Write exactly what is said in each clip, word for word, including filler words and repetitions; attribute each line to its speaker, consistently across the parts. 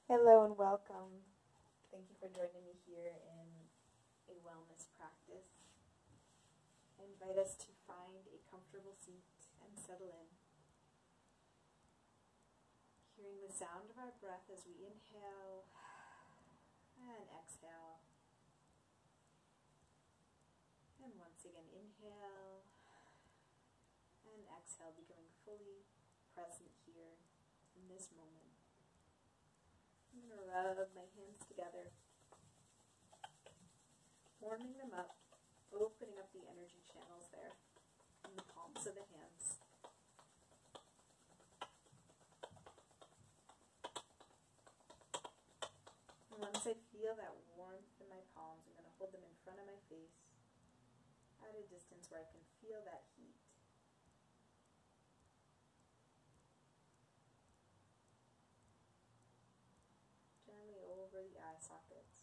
Speaker 1: Hello and welcome. Thank you for joining me here in a wellness practice. I invite us to find a comfortable seat and settle in. Hearing the sound of our breath as we inhale and exhale. And once again, inhale and exhale, becoming fully present here in this moment. I'm going to rub my hands together, warming them up, opening up the energy channels there in the palms of the hands. And once I feel that warmth in my palms, I'm going to hold them in front of my face at a distance where I can feel that heat. Gently over the eye sockets.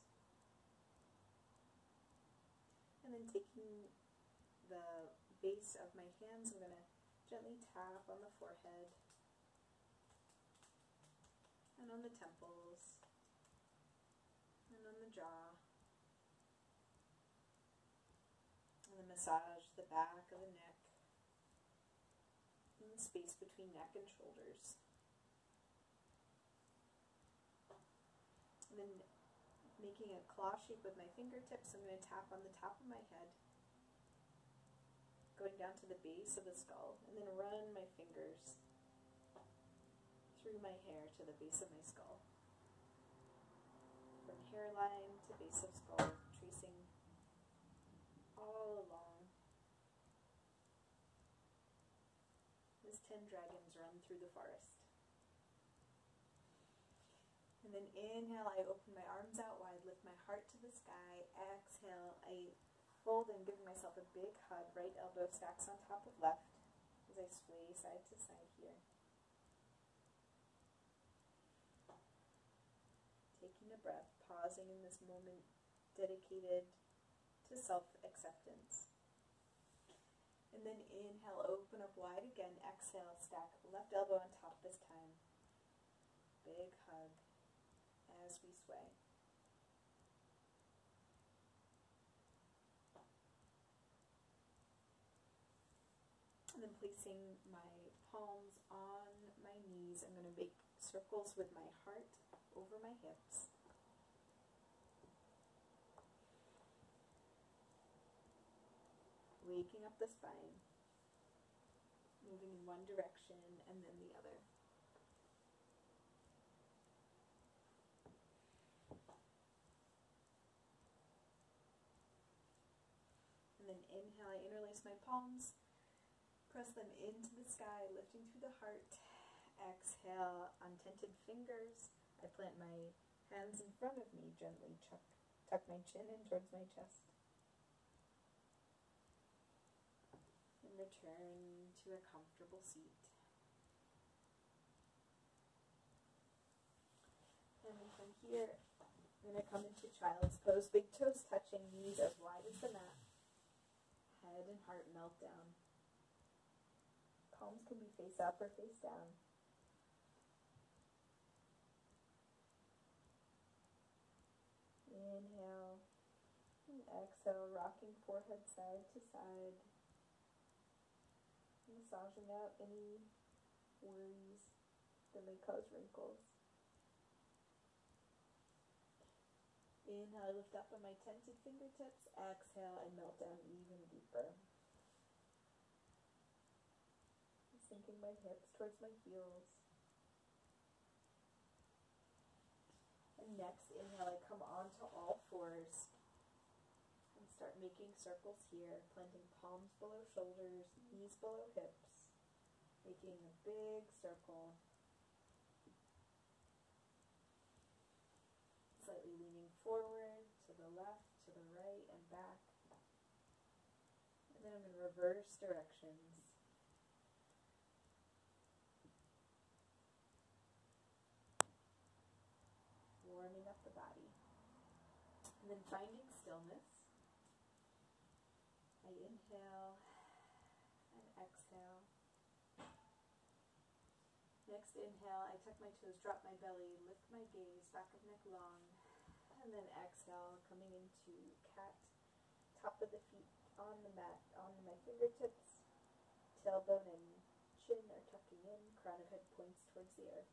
Speaker 1: And then taking the base of my hands, I'm going to gently tap on the forehead and on the temples and on the jaw. And then massage the back of the neck and the space between neck and shoulders. And then making a claw shape with my fingertips, I'm going to tap on the top of my head, going down to the base of the skull, and then run my fingers through my hair to the base of my skull. From hairline to base of skull, tracing all along as ten dragons run through the forest. And then inhale, I open my arms out wide, lift my heart to the sky. Exhale, I fold and give myself a big hug. Right elbow stacks on top of left as I sway side to side here. Taking a breath, pausing in this moment dedicated to self-acceptance. And then inhale, open up wide again. Exhale, stack left elbow on top this time. Big hug as we sway. And then placing my palms on my knees, I'm going to make circles with my heart over my hips. Waking up the spine, moving in one direction and then the other. And then inhale, I interlace my palms, press them into the sky, lifting through the heart. Exhale, untented fingers. I plant my hands in front of me, gently tuck, tuck my chin in towards my chest. And return to a comfortable seat. And then from here, I'm going to come into child's pose, big toes touching, knees as wide as the mat. Head and heart melt down. Palms can be face up or face down. Inhale and exhale, rocking forehead side to side. Massaging out any worries that may cause wrinkles. Inhale, I lift up on my tented fingertips. Exhale, I melt down even deeper. Sinking my hips towards my heels. And next, inhale, I come onto all fours and start making circles here, planting palms below shoulders, knees below hips, making a big circle. Slightly leaning forward, to the left, to the right, and back. And then I'm going to reverse directions. Warming up the body. And then finding stillness. I inhale and exhale. Next inhale, I tuck my toes, drop my belly, lift my gaze back long. And then exhale, coming into cat. Top of the feet on the mat, on my fingertips. Tailbone and chin are tucking in. Crown of head points towards the earth.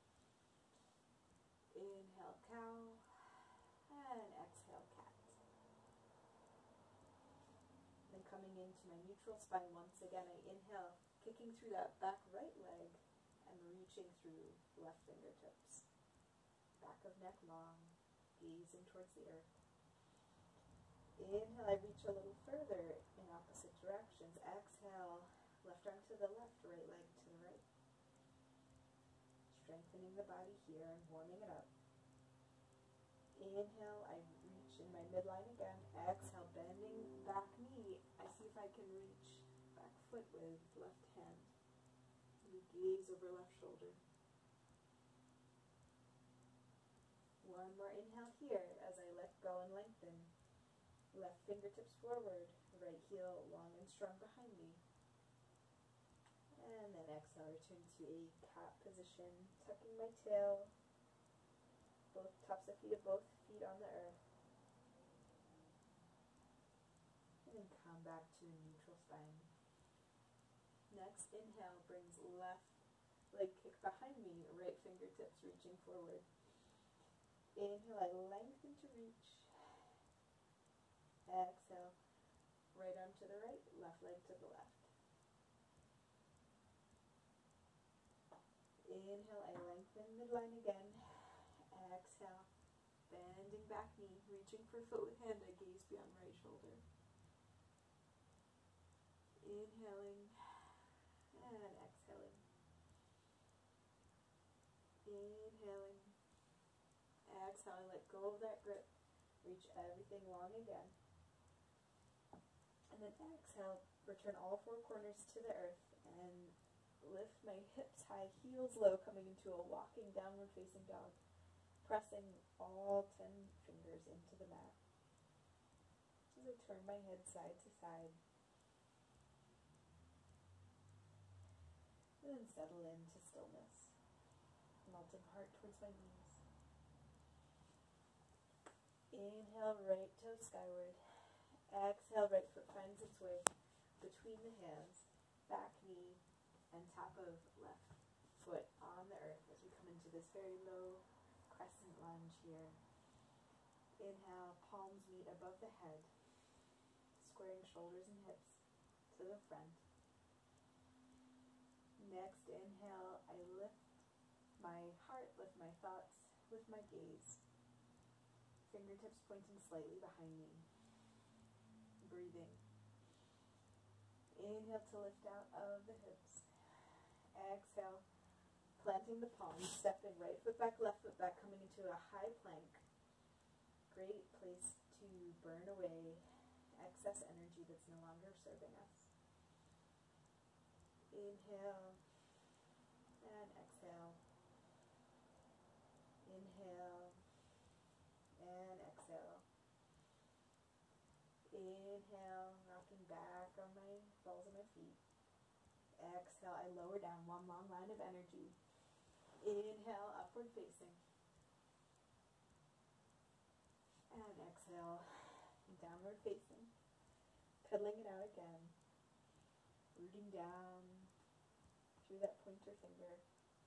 Speaker 1: Inhale, cow. And exhale, cat. Then coming into my neutral spine once again, I inhale, kicking through that back right leg and reaching through left fingertips. Back of neck long, gazing towards the earth. Inhale, I reach a little further in opposite directions. Exhale, left arm to the left, right leg to the right. Strengthening the body here and warming it up. Inhale, I reach in my midline again. Exhale, bending back knee. I see if I can reach back foot with left hand. You gaze over left shoulder. One more inhale here as I let go and lengthen. Left fingertips forward, right heel long and strong behind me. And then exhale, return to a cat position, tucking my tail. Both tops of feet of both feet on the earth. And then come back to a neutral spine. Next inhale brings left leg kick behind me, right fingertips reaching forward. Inhale, I lengthen to reach. Exhale, right arm to the right, left leg to the left. Inhale, I lengthen midline again. Exhale, bending back knee, reaching for foot with hand, I gaze beyond right shoulder. Inhaling and exhaling. Inhaling. Exhaling, let go of that grip. Reach everything long again. And then exhale, return all four corners to the earth and lift my hips high, heels low, coming into a walking downward facing dog. Pressing all ten fingers into the mat. As I turn my head side to side. And then settle into stillness. Melting heart towards my knees. Inhale, right toe skyward. Exhale, right foot finds its way between the hands, back knee, and top of left foot on the earth as we come into this very low crescent lunge here. Inhale, palms meet above the head, squaring shoulders and hips to the front. Next inhale, I lift my heart, lift my thoughts, lift my gaze. Fingertips pointing slightly behind me. Breathing. Inhale to lift out of the hips. Exhale, planting the palms, stepping right foot back, left foot back, coming into a high plank. Great place to burn away excess energy that's no longer serving us. Inhale and exhale. Inhale and exhale. Inhale, rocking back on my balls of my feet. Exhale, I lower down, one long line of energy. Inhale, upward facing. And exhale, downward facing. Pedaling it out again. Rooting down through that pointer finger.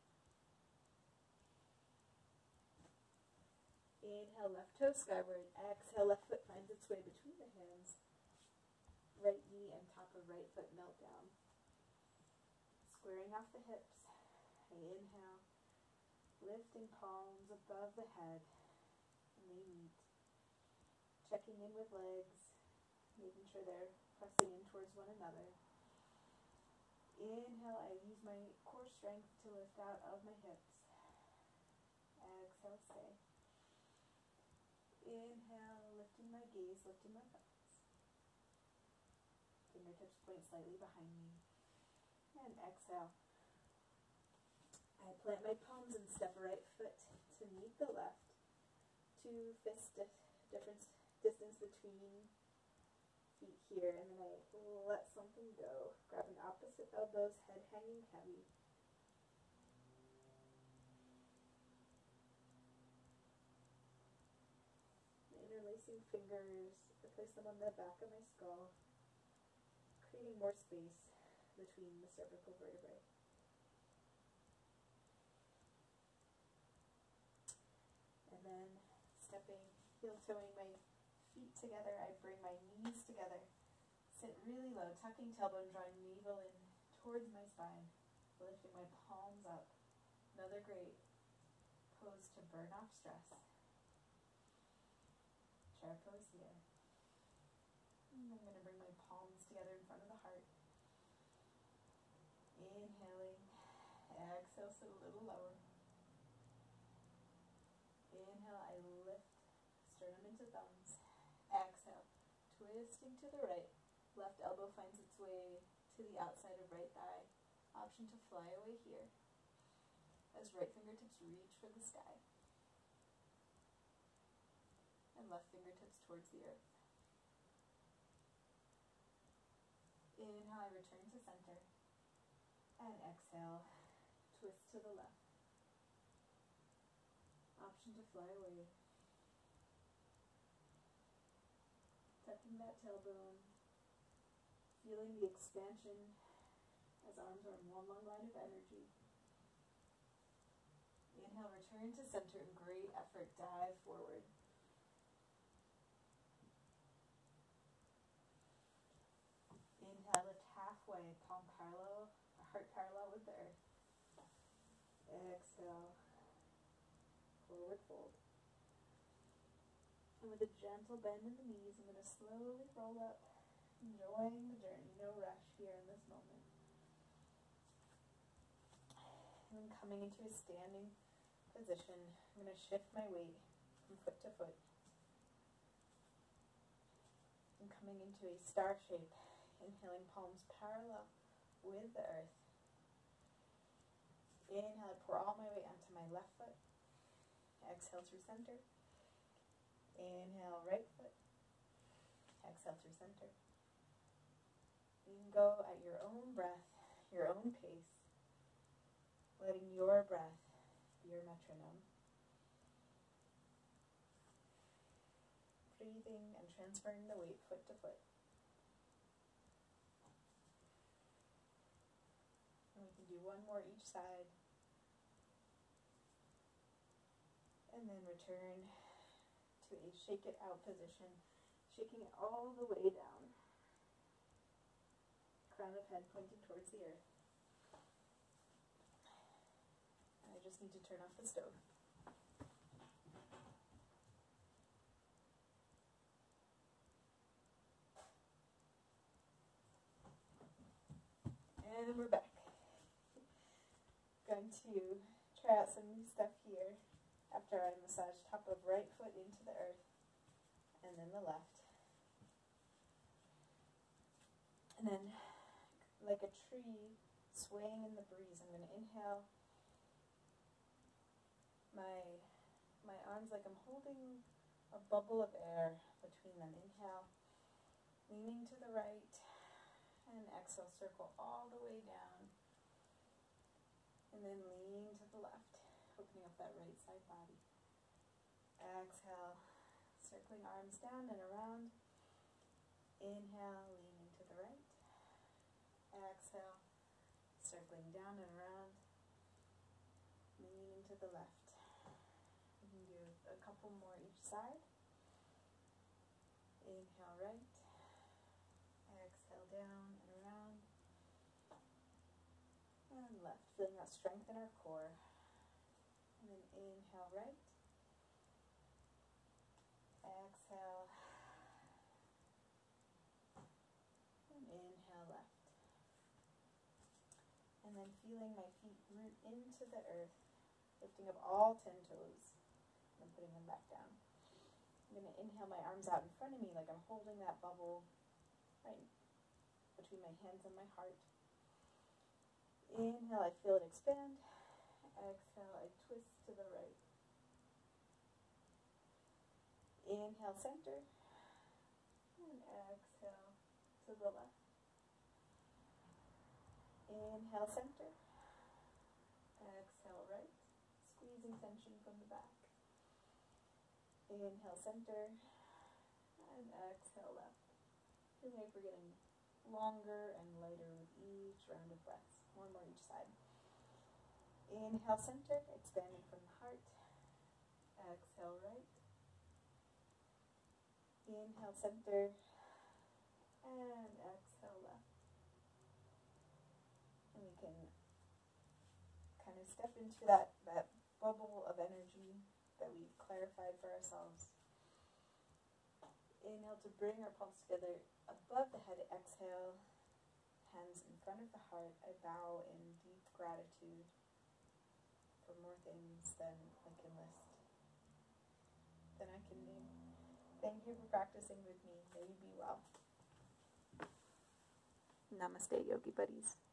Speaker 1: Inhale, left toe skyward. Exhale, left foot finds its way between the hands. Right knee and top of right foot melt down. Squaring off the hips. I inhale, lifting palms above the head. And they meet. Checking in with legs, making sure they're pressing in towards one another. Inhale, I use my core strength to lift out of my hips. Exhale, stay. Inhale, lifting my gaze, lifting my thoughts. Fingertips point slightly behind me. And exhale. I plant my palms and step right foot to meet the left. Two fist di difference distance between feet here, and then I let something go. Grabbing opposite elbows, head hanging heavy. placing fingers, I place them on the back of my skull, creating more space between the cervical vertebrae. And then stepping, heel-toeing my feet together, I bring my knees together. Sit really low, tucking tailbone, drawing navel in towards my spine, lifting my palms up. Another great pose to burn off stress. Chair pose here. And I'm going to bring my palms together in front of the heart. Inhaling. Exhale, sit a little lower. Inhale, I lift sternum into thumbs. Exhale, twisting to the right. Left elbow finds its way to the outside of right thigh. Option to fly away here as right fingertips reach for the sky. And left fingertips towards the earth. Inhale, I return to center. And exhale, twist to the left. Option to fly away. Tucking that tailbone. Feeling the expansion as arms are in one long line of energy. Inhale, return to center. Great effort. Dive forward. Inhale, lift halfway. Palm parallel, heart parallel with the earth. Exhale. Forward fold. And with a gentle bend in the knees, I'm going to slowly roll up. Enjoying the journey, no rush here in this moment. And then coming into a standing position, I'm going to shift my weight from foot to foot. And coming into a star shape, inhaling palms parallel with the earth. Inhale, I pour all my weight onto my left foot. Exhale through center. Inhale, right foot. Exhale through center. You can go at your own breath, your own pace, letting your breath be your metronome. Breathing and transferring the weight foot to foot. And we can do one more each side. And then return to a shake it out position, shaking it all the way down. Crown of head pointing towards the earth. And I just need to turn off the stove. And we're back. Going to try out some new stuff here after I massage top of right foot into the earth and then the left. And then, like a tree swaying in the breeze, I'm going to inhale my, my arms like I'm holding a bubble of air between them. Inhale, leaning to the right, and exhale, circle all the way down. And then lean to the left, opening up that right side body. Exhale, circling arms down and around. Inhale, leaning to the right. Exhale, circling down and around. Leaning to the left. We can do a couple more each side. Inhale, right. Exhale, down and around. And left, feeling that strength in our core. And then inhale, right. Exhale. And inhale, left. And then feeling my feet root into the earth, lifting up all ten toes, and putting them back down. I'm going to inhale my arms out in front of me like I'm holding that bubble right between my hands and my heart. Inhale, I feel it expand. Exhale, I twist to the right. Inhale, center. And exhale to the left. Inhale, center. Exhale, right. Squeezing tension from the back. Inhale, center. And exhale left. Feels like we're getting longer and lighter with each round of breaths. One more each side. Inhale center, expanding from the heart. Exhale right. Inhale center. And exhale left. And we can kind of step into that, that bubble of energy that we've clarified for ourselves. Inhale to bring our palms together above the head. Exhale, hands in front of the heart. I bow in deep gratitude for more things than I can list, than I can name. Thank you for practicing with me. May you be well. Namaste, Yogi Buddies.